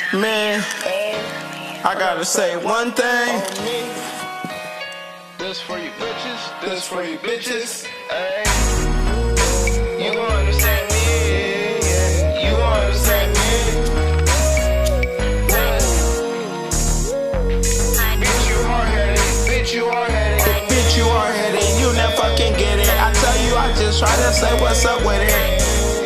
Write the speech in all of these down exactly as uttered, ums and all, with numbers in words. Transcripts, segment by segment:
Man, I gotta say one thing. This for you bitches, this for you bitches. Ay. You gon' understand me, yeah. You gon' understand me. Bitch, you hard-headed, bitch, you hard-headed. Bitch, you hard-headed, you never fucking get it. I tell you, I just try to say what's up with it.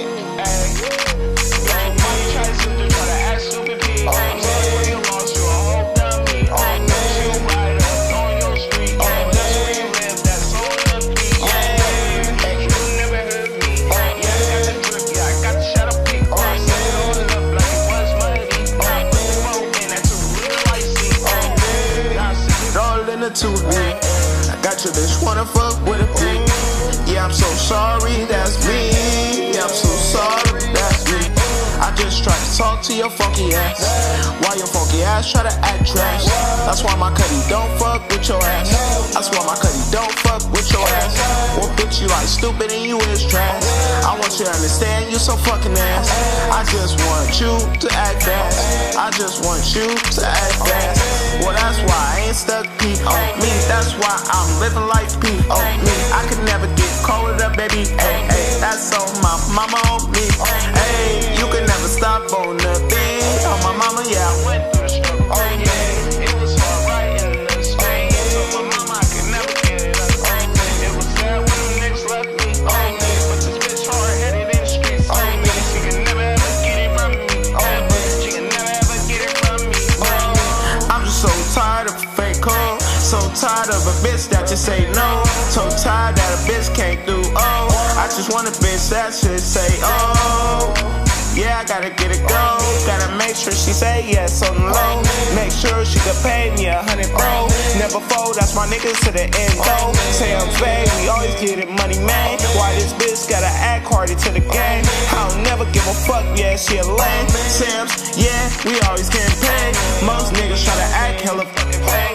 To me, I got your bitch wanna fuck with a beat. Yeah, I'm so sorry, that's me. Yeah, I'm so sorry, that's me. I just try to talk to your funky ass. Why your funky ass try to act trash? That's why my cutty don't fuck with your ass. That's why my cutty don't fuck with your ass. Well, bitch, you like stupid and you is trash. I want you to understand you so fucking ass. I just want you to act fast. I just want you to act fast. Well, that's why I ain't stuck P on me. That's why I'm living like P on me. I could never get cold up, baby. Ay, ay, that's on my mama on me. Ay, you can never stop on the beat. On my mama, yeah. I went through the struggle. Oh, yeah. It was hard writing in the screen. So my mama, I could never get it up. It was sad when the niggas left me. Oh, but this bitch hard-headed in the streets. Oh, she can never ever get it from me. Oh, she can never ever get it from me. I'm just so tired of fake calls. So tired of a bitch that just say no. So tired that a bitch can't do oh. I just want a bitch that should say oh. Yeah, I gotta get it go. Gotta make sure she say yes on the low. Make sure she could pay me a hundred bro. Never fold, that's my niggas to the end though. Say I'm fake, we always get it money man. Why this bitch gotta act harder to the game? I don't never give a fuck, yeah, she a lame. S A M Z, yeah, we always getting paid. Most niggas try to act hella fucking fake.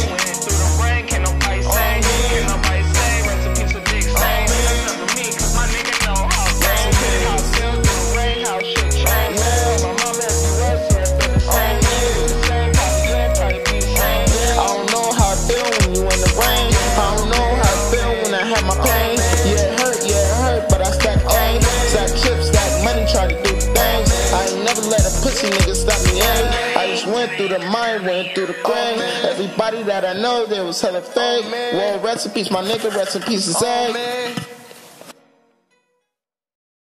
Pussy niggas stop me in. I just went through the mind, went through the brain. Everybody that I know, they was hella fake. Well, rest in peace, my nigga, rest in peace, his egg.